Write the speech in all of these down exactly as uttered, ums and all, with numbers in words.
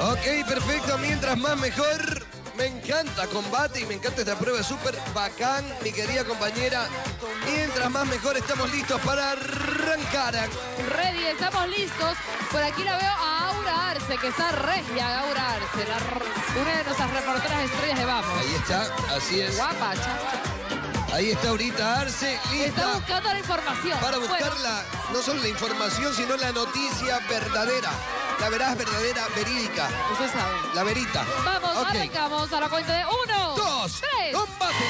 Ok, perfecto. Mientras más mejor. Me encanta combate y me encanta esta prueba súper bacán, mi querida compañera. Mientras más mejor, estamos listos para arrancar. Ready, estamos listos. Por aquí la veo a Aura Arce, que está regia, Aura Arce, la, una de nuestras reporteras estrellas de Vamos. Ahí está, así es. Guapa, chacha. Ahí está Aurita Arce, lista. Está buscando la información. Para buscar bueno. la, no solo la información, sino la noticia verdadera. La veraz, verdadera, verídica. Usted sabe. La verita. Vamos, okay. Arrancamos a la cuenta de uno, dos, tres. ¡Combate!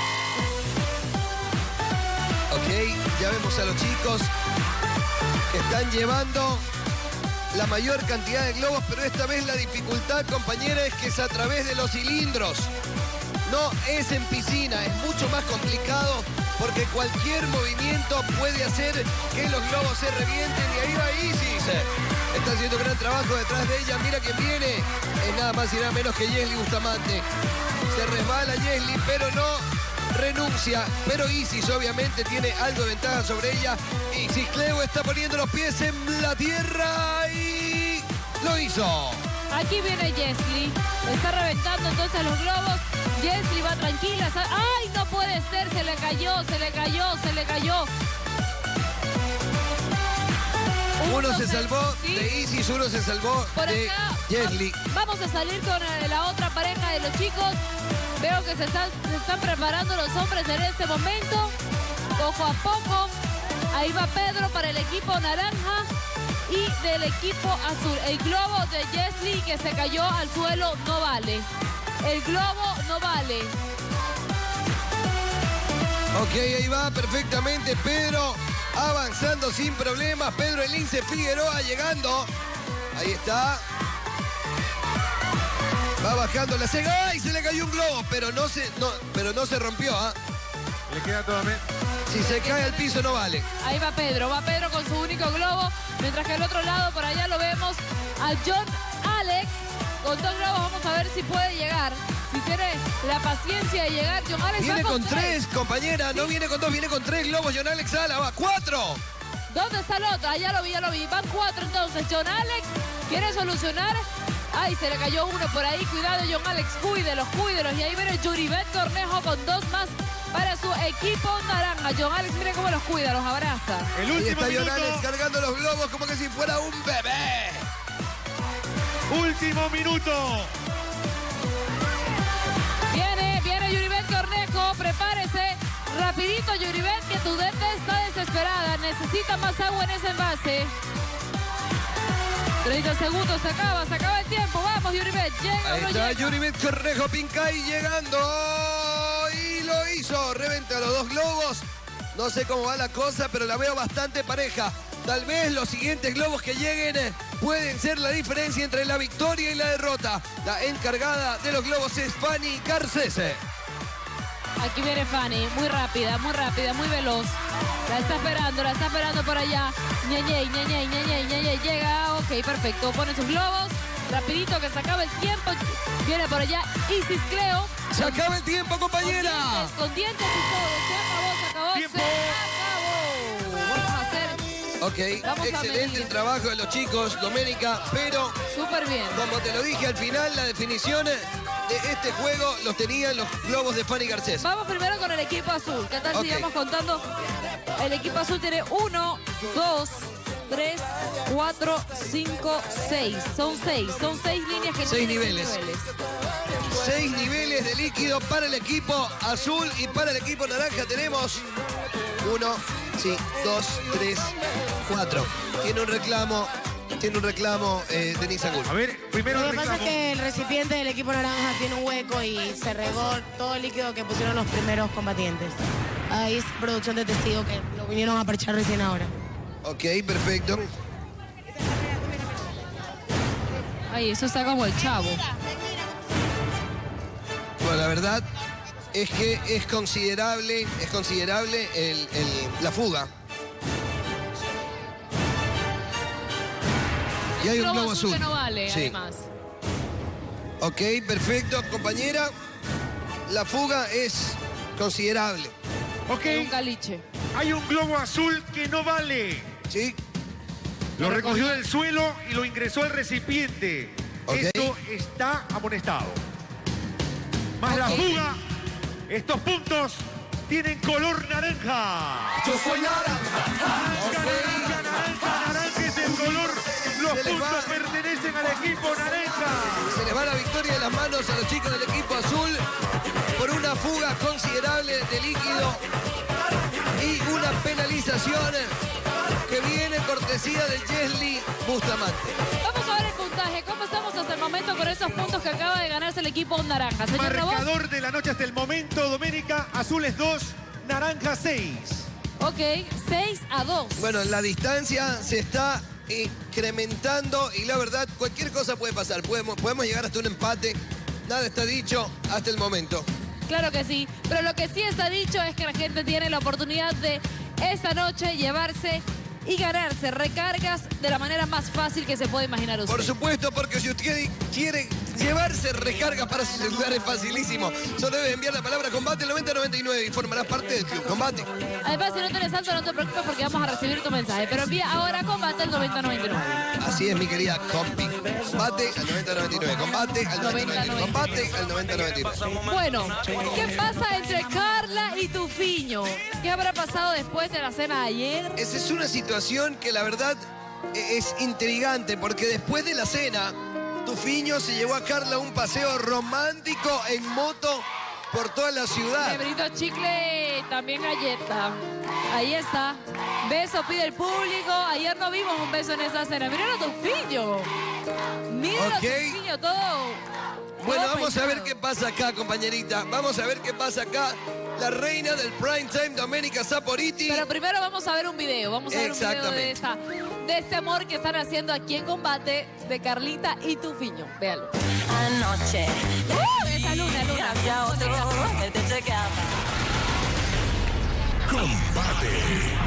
Ok, ya vemos a los chicos que están llevando la mayor cantidad de globos, pero esta vez la dificultad, compañera, es que es a través de los cilindros. No es en piscina, es mucho más complicado porque cualquier movimiento puede hacer que los globos se revienten y ahí va Isis. Está haciendo gran trabajo detrás de ella. Mira quién viene. Es nada más y nada menos que Yesli Bustamante. Se resbala Yesli, pero no renuncia. Pero Isis obviamente tiene algo de ventaja sobre ella. Isis Cleo está poniendo los pies en la tierra y lo hizo. Aquí viene Yesli. Está reventando entonces los globos. Yesli va tranquila. ¡Ay, no puede ser! Se le cayó, se le cayó, se le cayó. Uno se salvó ¿sí? de Isis, uno se salvó Por de acá, Yesli. Vamos a salir con la otra pareja de los chicos. Veo que se están, se están preparando los hombres en este momento. Poco a poco. Ahí va Pedro para el equipo naranja y del equipo azul. El globo de Yesli que se cayó al suelo no vale. El globo no vale. Ok, ahí va perfectamente Pedro. Avanzando sin problemas. Pedro Elince Figueroa llegando. Ahí está. Va bajando la cega. ¡Ay! Se le cayó un globo. Pero no se, no, pero no se rompió. ¿eh? Le queda todavía. Si se cae al piso no vale. Ahí va Pedro. Va Pedro con su único globo. Mientras que al otro lado, por allá lo vemos a John Alex. Con dos globos vamos a ver si puede llegar. Si tiene la paciencia de llegar, John Alex. Viene con, con tres, tres, compañera. ¿Sí? No viene con dos, viene con tres globos. John Alex Sala va. ¡Cuatro! ¿Dónde está el otro? Allá lo vi, ya lo vi. Van cuatro entonces. John Alex quiere solucionar. Ay, se le cayó uno por ahí. Cuidado, John Alex. Cuídelos, cuídelos. Y ahí viene Yuribet Cornejo con dos más para su equipo naranja. John Alex, miren cómo los cuida, los abraza. El último ahí está minuto. John Alex cargando los globos como que si fuera un bebé. Último minuto. Viene, viene Yuribet Cornejo, prepárese. Rapidito, Yuribet, que tu dente está desesperada. Necesita más agua en ese envase. treinta segundos, se acaba, se acaba el tiempo. Vamos, Yuribet, llega Ahí o no está llega. Yuribet Cornejo Pincay llegando. Y lo hizo. Reventa los dos globos. No sé cómo va la cosa, pero la veo bastante pareja. Tal vez los siguientes globos que lleguen pueden ser la diferencia entre la victoria y la derrota. La encargada de los globos es Fanny Garcese. Aquí viene Fanny, muy rápida, muy rápida, muy veloz. La está esperando, la está esperando por allá. Ñeñey, ñeñey, ñeñey, ñeñey, llega. Ok, perfecto. Pone sus globos. Rapidito que se acaba el tiempo. Viene por allá Isis Cleo. Se acaba el tiempo, compañera. Con dientes, con dientes y todo. Se acabó, se acabó, Tiempo. se acabó. Vamos a hacer. Ok, Vamos a excelente medir. el trabajo de los chicos, Doménica, pero Súper bien. como te lo dije al final, la definición de este juego los tenían los globos de Fanny Garcés. Vamos primero con el equipo azul. ¿Qué tal Ok. si vamos contando? El equipo azul tiene uno, dos, tres, cuatro, cinco, seis. Son seis. Son seis líneas que Seis tienen niveles. Seis niveles de líquido para el equipo azul y para el equipo naranja tenemos uno, sí, dos, tres, cuatro. Tiene un reclamo, tiene un reclamo eh, Denise Angulo. A ver, primero Lo el que pasa es reclamo. que el recipiente del equipo naranja tiene un hueco y se regó todo el líquido que pusieron los primeros combatientes. Ahí es producción de testigo que lo vinieron a parchar recién ahora. Ok, perfecto. Ay, eso está como el chavo. Bueno, la verdad es que es considerable, es considerable el, el- la fuga. Y hay un globo azul. que no vale, Sí. además. Ok, perfecto, compañera. La fuga es considerable. Ok, Un caliche. hay un globo azul que no vale. ¿Sí? Lo recogió del suelo y lo ingresó al recipiente. Ok. Esto está amonestado. Más la Ok. fuga, estos puntos tienen color naranja. Yo soy naranja. Naranja, naranja, naranja es el color. Los Se les puntos va. pertenecen al equipo naranja. Se les va la victoria de las manos a los chicos del equipo azul por una fuga considerable de líquido y una penalización que viene cortesía de Jesly Bustamante. Vamos a ver el puntaje. ¿Cómo estamos hasta el momento con esos puntos que acaba de ganarse el equipo naranja? Señor Robos. Marcador de la noche hasta el momento, Doménica, azules dos, naranja seis. Ok, seis a dos. Bueno, la distancia se está incrementando y la verdad, cualquier cosa puede pasar. Podemos, podemos llegar hasta un empate. Nada está dicho hasta el momento. Claro que sí, pero lo que sí está dicho es que la gente tiene la oportunidad de esta noche llevarse y ganarse recargas de la manera más fácil que se puede imaginar usted. Por supuesto, porque si usted quiere llevarse recarga para su celular es facilísimo. Solo debe enviar la palabra combate al noventa noventa y nueve y formarás parte del club Combate. Además, si no tienes salto, no te preocupes porque vamos a recibir tu mensaje. Pero envía ahora combate al noventa noventa y nueve. Así es, mi querida compi. Combate al noventa noventa y nueve. Combate al noventa noventa y nueve. Combate al noventa noventa y nueve. Bueno, ¿qué pasa entre Carla y Tufiño? ¿Qué habrá pasado después de la cena de ayer? Esa es una situación que la verdad e- es intrigante porque después de la cena, Tufiño se llevó a Carla a un paseo romántico en moto por toda la ciudad. Le brindó chicle, también galleta. Ahí está. Beso pide el público. Ayer no vimos un beso en esa cena. Miren a Tufiño. Miren Ok. a Tufiño, todo. Bueno, todo vamos a ver peinado. qué pasa acá, compañerita. Vamos a ver qué pasa acá. La reina del prime time, Doménica Saporiti. Pero primero vamos a ver un video. Vamos a ver un video de, Exactamente. esta, de este amor que están haciendo aquí en Combate de Carlita y Tufiño. Véalo. Anoche ¡Uh! Esa luna, luna. había otro que te chequeaba. Combate.